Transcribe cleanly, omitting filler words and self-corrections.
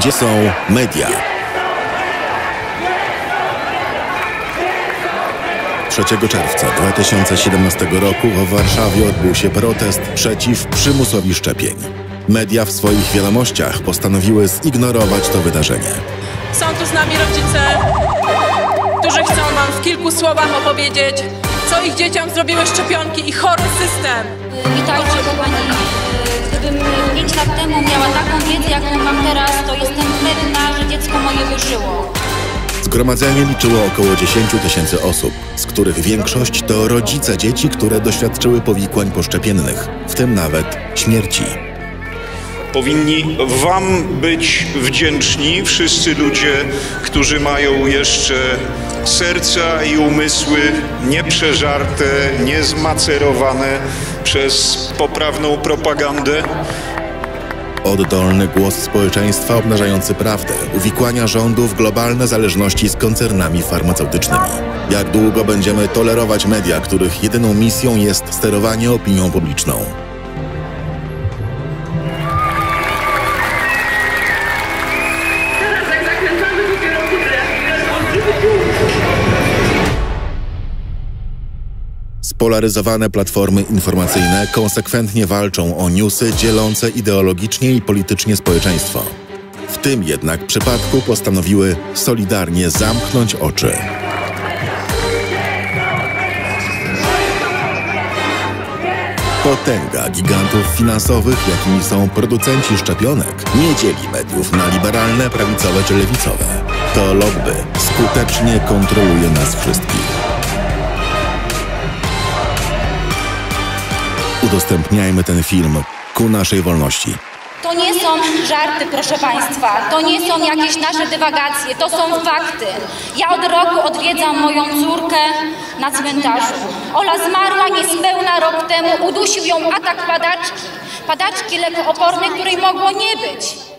Gdzie są media? 3 czerwca 2017 roku w Warszawie odbył się protest przeciw przymusowi szczepień. Media w swoich wiadomościach postanowiły zignorować to wydarzenie. Są tu z nami rodzice, którzy chcą wam w kilku słowach opowiedzieć, co ich dzieciom zrobiły szczepionki i chory system. Witajcie kochani. Gdybym 5 lat temu miała taką wiedzę, jaką mam teraz, to jestem pewna, że dziecko moje wyżyło. Zgromadzenie liczyło około 10 000 osób, z których większość to rodzice dzieci, które doświadczyły powikłań poszczepiennych, w tym nawet śmierci. Powinni wam być wdzięczni wszyscy ludzie, którzy mają jeszcze serca i umysły nieprzeżarte, niezmacerowane przez poprawną propagandę. Oddolny głos społeczeństwa obnażający prawdę, uwikłania rządu w globalne zależności z koncernami farmaceutycznymi. Jak długo będziemy tolerować media, których jedyną misją jest sterowanie opinią publiczną? Spolaryzowane platformy informacyjne konsekwentnie walczą o newsy dzielące ideologicznie i politycznie społeczeństwo. W tym jednak przypadku postanowiły solidarnie zamknąć oczy. Potęga gigantów finansowych, jakimi są producenci szczepionek, nie dzieli mediów na liberalne, prawicowe czy lewicowe. To lobby skutecznie kontroluje nas wszystkich. Udostępniajmy ten film ku naszej wolności. To nie są żarty, proszę Państwa. To nie są jakieś nasze dywagacje. To są fakty. Ja od roku odwiedzam moją córkę na cmentarzu. Ola zmarła niespełna rok temu. Udusił ją atak padaczki lekoopornej, której mogło nie być.